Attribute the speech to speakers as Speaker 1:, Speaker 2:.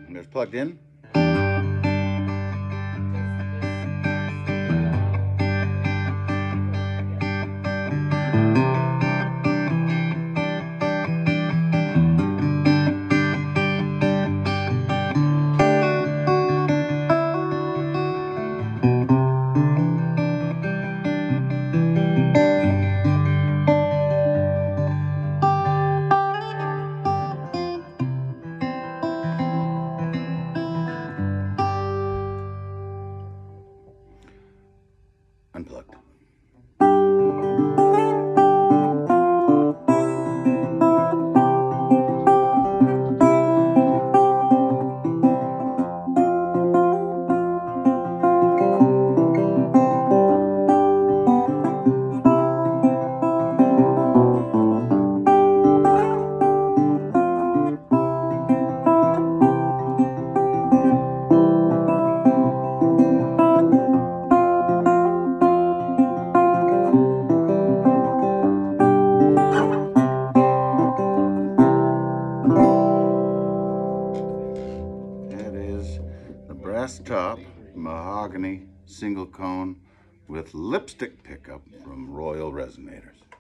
Speaker 1: And it's plugged in. Unplugged. The brass top mahogany single cone with lipstick pickup from Royall Resonators.